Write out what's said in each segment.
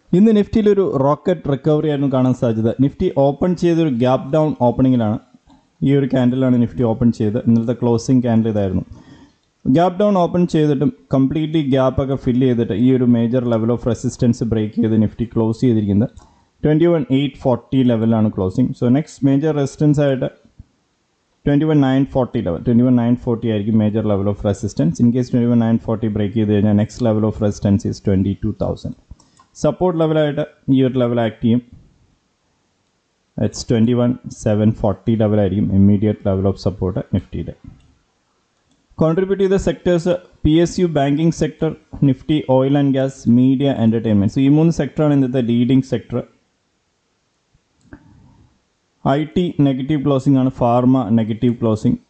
ഇന്ന് നിഫ്റ്റിയിലൊരു rocket recovery ആയിരുന്നു കാണാൻ സാധ്യത. നിഫ്റ്റി ഓപ്പൺ ചെയ്തൊരു ഗ്യാപ്പ് ഡൗൺ ഓപ്പണിങ്ങിലാണ്. ഈ ഒരു ക്യാൻഡിലാണ് നിഫ്റ്റി ഓപ്പൺ ചെയ്തത്. ഇന്നലത്തെ ക്ലോസിംഗ് ക്യാൻഡിൽ ഇതായിരുന്നു. ഗ്യാപ്പ് ഡൗൺ ഓപ്പൺ ചെയ്തിട്ടും കംപ്ലീറ്റ്ലി ഗ്യാപ്പൊക്കെ ഫില്ല് ചെയ്തിട്ട് ഈ ഒരു major level of resistance break ചെയ്ത് നിഫ്റ്റി ക്ലോസ് ചെയ്തിരിക്കുന്നത് 21,840 ലെവലാണ് closing. So next major resistance ആയിട്ട് 21,940 ലെവൽ, 21,940 ആയിരിക്കും major level of resistance. In case 21,940 break ചെയ്ത് കഴിഞ്ഞാൽ next level of resistance is 22,000. Support ലെവലായിട്ട് ഈ ഒരു ലെവൽ ആക്ട് ചെയ്യും. ഇറ്റ്സ് 21,740 ലെവലായിരിക്കും ഇമ്മീഡിയറ്റ് ലെവൽ ഓഫ് സപ്പോർട്ട് നിഫ്റ്റിയുടെ. കോൺട്രിബ്യൂട്ട് ചെയ്ത sectors PSU, banking sector, Nifty, oil and gas, media, entertainment. So ഈ 3 സെക്ടറാണ് ഇന്നത്തെ leading sector. IT negative closing ആണ്, pharma negative closing.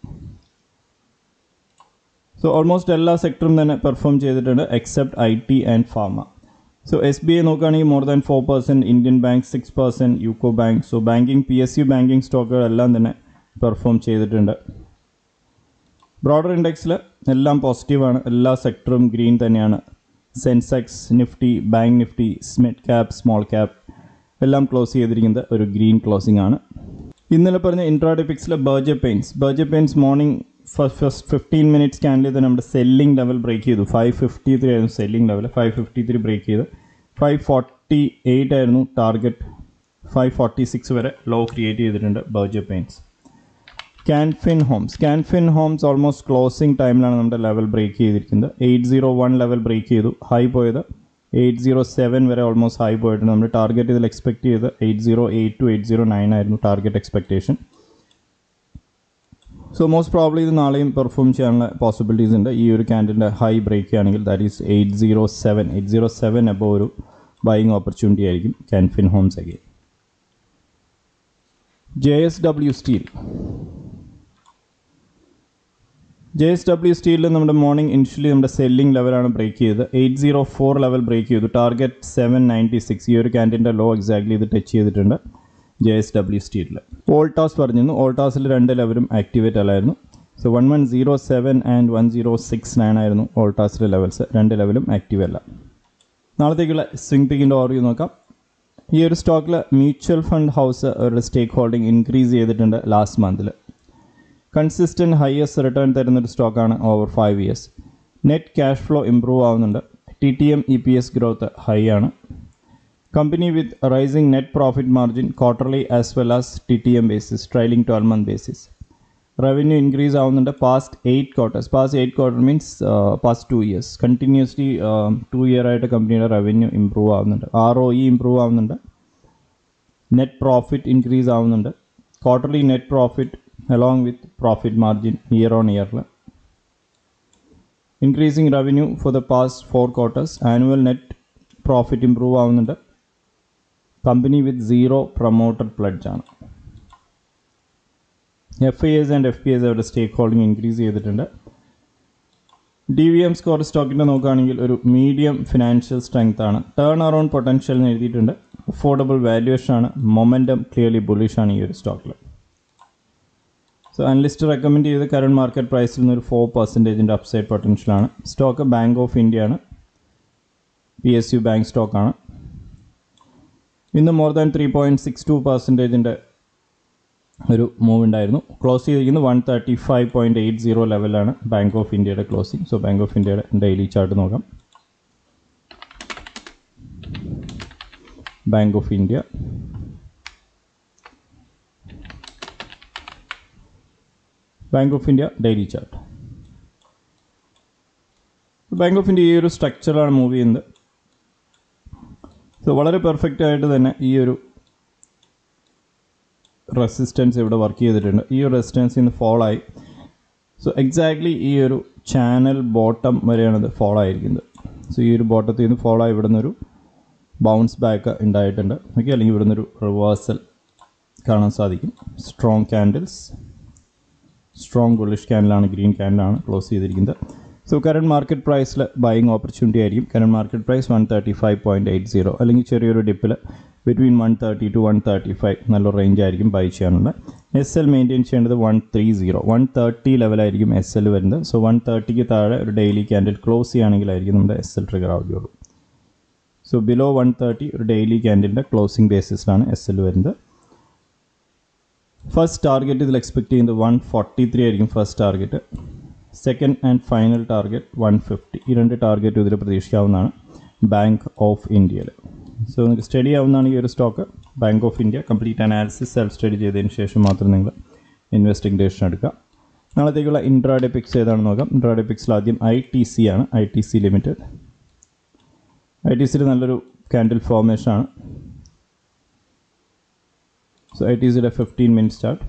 So almost എല്ലാ സെക്ടറും തന്നെ പെർഫോം ചെയ്തിട്ടുണ്ട് except IT and pharma. So SBI നോക്കുകയാണെങ്കിൽ more than 4%, Indian bank 6%, UCO bank. So banking PSU banking സ്റ്റോക്കുകളെല്ലാം തന്നെ പെർഫോം ചെയ്തിട്ടുണ്ട്. ബ്രോഡർ ഇൻഡെക്സിൽ എല്ലാം പോസിറ്റീവാണ്, എല്ലാ സെക്ടറും ഗ്രീൻ തന്നെയാണ്. Sensex, Nifty, bank Nifty, mid cap, small cap എല്ലാം ക്ലോസ് ചെയ്തിരിക്കുന്നത് ഒരു ഗ്രീൻ ക്ലോസിംഗ് ആണ്. ഇന്നലെ പറഞ്ഞ ഇൻട്രാഡേ പിക്സിൽ Berger Paints morning first 15 minutes candle ചെയ്ത് നമ്മുടെ സെല്ലിംഗ് ലെവൽ ബ്രേക്ക് ചെയ്തു. 553 ആയിരുന്നു സെല്ലിംഗ് ലെവൽ, 553 ബ്രേക്ക് ചെയ്ത് 548 ആയിരുന്നു ടാർഗറ്റ്. 546 വരെ ലോ ക്രിയേറ്റ് ചെയ്തിട്ടുണ്ട് Berger Paints. Canfin Homes almost closing ടൈമിലാണ് നമ്മുടെ ലെവൽ ബ്രേക്ക് ചെയ്തിരിക്കുന്നത്. 801 ലെവൽ ബ്രേക്ക് ചെയ്തു. ഹൈ പോയത് 807 വരെ ഓൾമോസ്റ്റ് ഹൈ പോയിട്ടുണ്ട്. നമ്മൾ ടാർഗറ്റ് ഇതിൽ എക്സ്പെക്ട് ചെയ്ത് 808 to 809 ആയിരുന്നു ടാർഗറ്റ് എക്സ്പെക്റ്റേഷൻ. സോ മോസ്റ്റ് പ്രോബ്ലി ഇത് നാളെയും പെർഫോം ചെയ്യാനുള്ള പോസിബിലിറ്റീസ് ഉണ്ട്. ഈ ഒരു ക്യാൻഡിലിൻ്റെ ഹൈ ബ്രേക്ക് ആണെങ്കിൽ ദാറ്റ് ഈസ് 807 എബോ ഒരു ബൈയിങ് ഓപ്പർച്യൂണിറ്റി ആയിരിക്കും കാൻഫിൻ ഹോംസ് അഗെയിൻ. JSW സ്റ്റീലിൽ നമ്മുടെ മോർണിംഗ് ഇനിഷ്യലി നമ്മുടെ സെല്ലിംഗ് ലെവലാണ് ബ്രേക്ക് ചെയ്തത്. 804 ലെവൽ ബ്രേക്ക് ചെയ്തു. ടാർഗറ്റ് 796. ഈ ഒരു ക്യാൻഡിൻ്റെ ലോ എക്സാക്ട്ലി ഇത് ടച്ച് ചെയ്തിട്ടുണ്ട് JSW സ്റ്റീലിൽ. വോൾട്ടാസ് പറഞ്ഞിരുന്നു. വോൾട്ടാസിൽ 2 ലെവലും ആക്ടിവേറ്റ് അല്ലായിരുന്നു. സോ 1107 ആൻഡ് 1069 ആയിരുന്നു വോൾട്ടാസിലെ ലെവൽസ്. 2 ലെവലും ആക്റ്റീവ് അല്ല. നാളത്തേക്കുള്ള സ്വിംഗ് പിക്കിൻ്റെ ഓവർവ്യൂ നോക്കാം. ഈ ഒരു സ്റ്റോക്കിൽ മ്യൂച്വൽ ഫണ്ട് ഹൗസ് അവരുടെ സ്റ്റേക്ക് ഹോൾഡിംഗ് ഇൻക്രീസ് ചെയ്തിട്ടുണ്ട് ലാസ്റ്റ് മന്തിൽ. കൺസിസ്റ്റൻറ്റ് ഹയസ്റ്റ് റിട്ടേൺ തരുന്നൊരു സ്റ്റോക്കാണ് over 5 years. Net cash flow improve ആവുന്നുണ്ട്. TTM EPS ഗ്രോത്ത് ഹൈ ആണ്. Company with rising net profit margin quarterly as well as TTM basis, ട്രailing 12-month basis. Revenue increase ആവുന്നുണ്ട് past 8 quarters. Past 8 quarter means past 2 years continuously 2 year ആയിട്ട് കമ്പനിയുടെ revenue improve ആവുന്നുണ്ട്. ROE improve ആവുന്നുണ്ട്. Net profit increase ആവുന്നുണ്ട്. Quarterly net profit along with profit margin year on year. Increasing revenue for the past 4 quarters. Annual net profit improve ആവുന്നുണ്ട്. Company with 0 promoter pledge ആണ്. FIAs and FPAs അവരുടെ stake holding increase ചെയ്തിട്ടുണ്ട്. DVM score സ്റ്റോക്കിൻ്റെ നോക്കുകയാണെങ്കിൽ ഒരു medium financial strength ആണ്. Turn around potential എന്ന് എഴുതിയിട്ടുണ്ട്. അഫോർഡബിൾ വാല്യുവേഷൻ ആണ്. മൊമെൻറ്റം ക്ലിയർലി ബുള്ളിഷ് ആണ് ഈ ഒരു സ്റ്റോക്കിൽ. സോ അനലിസ്റ്റ് റെക്കമെൻഡ് ചെയ്ത് കറണ്ട് മാർക്കറ്റ് പ്രൈസിൽ നിന്നൊരു 4% അപ്സൈഡ് പൊട്ടൻഷ്യലാണ്. സ്റ്റോക്ക് ബാങ്ക് ഓഫ് ഇന്ത്യ ആണ്. PSU ബാങ്ക് സ്റ്റോക്കാണ്. ഇന്ന് മോർ ദാൻ 3.62% ഒരു മൂവ് ഉണ്ടായിരുന്നു. ക്ലോസ് ചെയ്തിരിക്കുന്നത് 135.80 ലെവലാണ് ബാങ്ക് ഓഫ് ഇന്ത്യയുടെ ക്ലോസിംഗ്. സോ ബാങ്ക് ഓഫ് ഇന്ത്യയുടെ ഡെയിലി ചാർട്ട് നോക്കാം. Bank of India daily chart. Bank of India ഈ ഒരു സ്ട്രക്ചറാണ് മൂവ് ചെയ്യുന്നത്. സോ വളരെ പെർഫെക്റ്റ് ആയിട്ട് തന്നെ ഈ ഒരു റെസിസ്റ്റൻസ് ഇവിടെ വർക്ക് ചെയ്തിട്ടുണ്ട്. ഈ ഒരു റെസിസ്റ്റൻസിൽ നിന്ന് ഫോൾ ആയി. സോ എക്സാക്ട്ലി ഈ ഒരു ചാനൽ ബോട്ടം വരെയാണ് ഇത് ഫോൾ ആയിരിക്കുന്നത്. സോ ഈ ഒരു ബോട്ടത്തിൽ നിന്ന് ഫോൾ ആയി ഇവിടെ നിന്നൊരു ബൗൺസ് ബാക്ക് ഉണ്ടായിട്ടുണ്ട്. ഓക്കെ, അല്ലെങ്കിൽ ഇവിടെ നിന്നൊരു റിവേഴ്സൽ കാണാൻ സാധിക്കും. സ്ട്രോങ് ബുള്ളിഷ് ക്യാൻഡിലാണ്, ഗ്രീൻ ക്യാൻഡിലാണ് ക്ലോസ് ചെയ്തിരിക്കുന്നത്. സോ കറണ്ട് മാർക്കറ്റ് പ്രൈസിൽ ബൈയിങ് ഓപ്പർച്യൂണിറ്റി ആയിരിക്കും. കറണ്ട് മാർക്കറ്റ് പ്രൈസ് 135.80 അല്ലെങ്കിൽ ചെറിയൊരു ഡിപ്പിൽ ബിറ്റ്വീൻ 130 to 135 നല്ലൊരു റേഞ്ച് ആയിരിക്കും ബൈ ചെയ്യാനുള്ളത്. SL മെയിൻറ്റെയിൻ ചെയ്യേണ്ടത് 130 ലെവലായിരിക്കും SL വരുന്നത്. സോ 130ക്ക് താഴെ ഒരു ഡെയിലി ക്യാൻഡിൽ ക്ലോസ് ചെയ്യുകയാണെങ്കിലായിരിക്കും നമ്മുടെ SL ട്രിഗർ ആവുകയുള്ളൂ. സോ ബിലോ 130 ഒരു ഡെയിലി ക്യാൻഡിലിൻ്റെ ക്ലോസിംഗ് ബേസിസിലാണ് SL വരുന്നത്. ഫസ്റ്റ് ടാർഗറ്റ് ഇതിൽ എക്സ്പെക്ട് ചെയ്യുന്നത് 143 ആയിരിക്കും first target. Second and final target 150. ഈ രണ്ട് ടാർഗറ്റ് ഇതിൽ പ്രതീക്ഷിക്കാവുന്നതാണ് ബാങ്ക് ഓഫ് ഇന്ത്യയിൽ. സോ നിങ്ങൾക്ക് സ്റ്റഡി ആവുന്നതാണ് ഈ ഒരു stock. Bank of India complete analysis self study ചെയ്തതിന് ശേഷം മാത്രം നിങ്ങൾ ഇൻവെസ്റ്റിംഗ് ഡിസിഷൻ എടുക്കുക. നാളത്തേക്കുള്ള ഇൻട്രാഡേ പിക്സ് ഏതാണെന്ന് നോക്കാം. ഇൻട്രാഡേ പിക്സിൽ ആദ്യം ITC ആണ്. ITC limited. ITCയിൽ നല്ലൊരു ക്യാൻഡിൽ ഫോർമേഷൻ ആണ്. സോ ITCയുടെ 15 മിനിറ്റ് ചാർട്ട്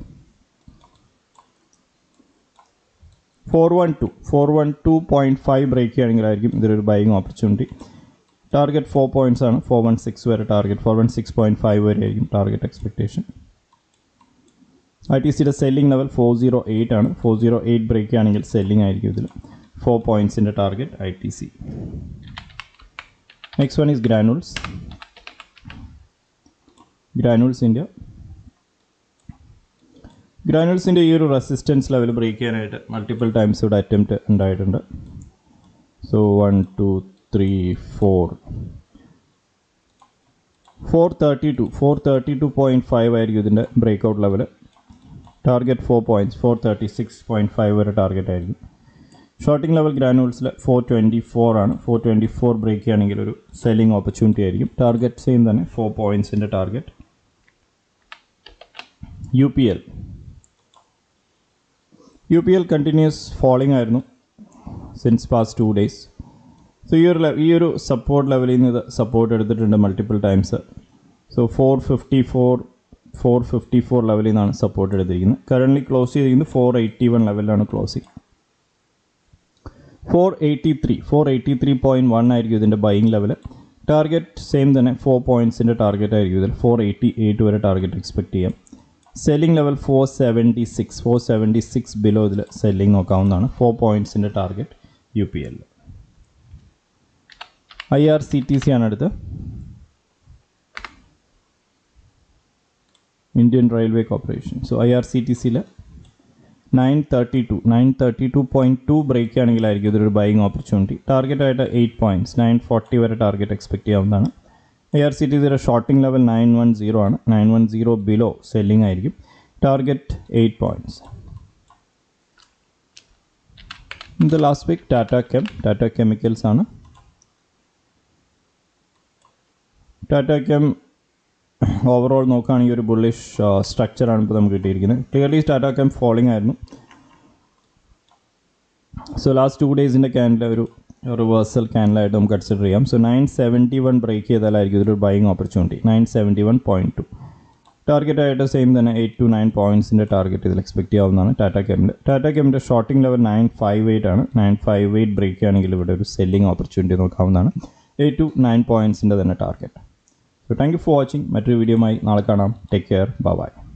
412.5 ബ്രേക്ക് ചെയ്യുകയാണെങ്കിലായിരിക്കും ഇതൊരു ബൈയിങ് ഓപ്പർച്യൂണിറ്റി. ടാർഗറ്റ് 4 പോയിൻറ്റ്സ് ആണ്. 416 വരെ ടാർഗറ്റ്, 416.5 വരെ ആയിരിക്കും ടാർഗറ്റ് എക്സ്പെക്റ്റേഷൻ. ITCയുടെ സെല്ലിംഗ് ലെവൽ 408 ആണ്. 408 ബ്രേക്ക് ചെയ്യുകയാണെങ്കിൽ സെല്ലിംഗ് ആയിരിക്കും ഇതിൽ. 4 പോയിൻറ്റ്സിൻ്റെ target ITC. Next one is Granules. ഗ്രാനുൾസിൻ്റെ ഈ ഒരു റെസിസ്റ്റൻസ് ലെവൽ ബ്രേക്ക് ചെയ്യാനായിട്ട് മൾട്ടിപ്പിൾ ടൈംസ് ഇവിടെ അറ്റംപ്റ്റ് ഉണ്ടായിട്ടുണ്ട്. സോ 1 2 3 4 432.5 ആയിരിക്കും ഇതിൻ്റെ break out level. Target 4 points, 436.5 വരെ ടാർഗറ്റ് ആയിരിക്കും. ഷോർട്ടിംഗ് ലെവൽ ഗ്രാനുൾസിൽ 424 ആണ്. 424 ബ്രേക്ക് ചെയ്യുകയാണെങ്കിൽ ഒരു സെല്ലിംഗ് ഓപ്പർച്യൂണിറ്റി ആയിരിക്കും. ടാർഗറ്റ് സെയിം തന്നെ 4 പോയിൻറ്റ്സിൻ്റെ ടാർഗറ്റ്. UPL കണ്ടിന്യൂസ് ഫോളിംഗ് ആയിരുന്നു സിൻസ് പാസ്റ്റ് 2 days. സോ ഈ ഒരു സപ്പോർട്ട് ലെവലിൽ നിന്ന് ഇത് സപ്പോർട്ട് എടുത്തിട്ടുണ്ട് മൾട്ടിപ്പിൾ ടൈംസ്. സോ 454 ലെവലിൽ നിന്നാണ് സപ്പോർട്ട് എടുത്തിരിക്കുന്നത്. കറൻ്റ്ലി ക്ലോസ് ചെയ്തിരിക്കുന്നത് 481 ലെവലിലാണ് ക്ലോസിങ്. 483.1 ആയിരിക്കും ഇതിൻ്റെ ബൈയിങ് ലെവൽ. ടാർഗറ്റ് സെയിം തന്നെ 4 പോയിൻറ്റ്സിൻ്റെ ടാർഗറ്റ് ആയിരിക്കും ഇതിൽ. 488 വരെ ടാർഗറ്റ് എക്സ്പെക്ട് ചെയ്യാം. സെല്ലിംഗ് ലെവൽ 476 ബിലോ ഇതിൽ സെല്ലിംഗ് നോക്കാവുന്നതാണ്. 4 പോയിൻറ്റ്സിൻ്റെ ടാർഗറ്റ് UPL. IRCTC ആണ് അടുത്ത്. Indian railway corporation. സോ IRCTCയിൽ 932.2 ബ്രേക്ക് ആണെങ്കിലായിരിക്കും ഇതൊരു ബൈയിങ് ഓപ്പർച്യൂണിറ്റി. ടാർഗറ്റായിട്ട് 8 പോയിൻറ്റ്സ്, 940 വരെ ടാർഗറ്റ് എക്സ്പെക്ട് ചെയ്യാവുന്നതാണ്. IRCTCയുടെ ഷോർട്ടിംഗ് ലെവൽ 910 ആണ്. 910 ബിലോ സെല്ലിംഗ് ആയിരിക്കും. Target 8 points. ഇത് ലാസ്റ്റ് വീക്ക് ടാറ്റ കെമിക്കൽസ് ആണ്. ടാറ്റ കെം ഓവറോൾ നോക്കുകയാണെങ്കിൽ ഒരു ബുള്ളിഷ് സ്ട്രക്ചറാണ് ഇപ്പോൾ നമുക്ക് കിട്ടിയിരിക്കുന്നത്. ക്ലിയർലി ടാറ്റ കെം ഫോളിംഗ് ആയിരുന്നു. സോ ലാസ്റ്റ് 2 ഡേയ്സിൻ്റെ ക്യാൻഡിൽ ഒരു റിവേഴ്സൽ ക്യാൻഡിലായിട്ട് നമുക്ക് കൺസിഡർ ചെയ്യാം. സോ 971 ബ്രേക്ക് ചെയ്താലായിരിക്കും ഇതൊരു ബൈയിങ് ഓപ്പർച്യൂണിറ്റി. 971.2 ടാർഗറ്റായിട്ട് സെയിം തന്നെ 8 to 9 പോയിൻറ്റ്സിൻ്റെ ടാർഗറ്റ് ഇതിൽ എക്സ്പെക്ട് ചെയ്യാവുന്നതാണ് ടാറ്റ കെമിൻ്റെ ഷോർട്ടിംഗ് ലെവൽ 958 ആണ്. 958 ബ്രേക്ക് ആണെങ്കിൽ ഇവിടെ ഒരു സെല്ലിംഗ് ഓപ്പർച്യൂണിറ്റി നോക്കാവുന്നതാണ്. 8 to 9 പോയിൻറ്റ്സിൻ്റെ തന്നെ target. So thank you for watching. മറ്റൊരു വീഡിയോയുമായി നാളെ കാണാം. Take care. ബൈ.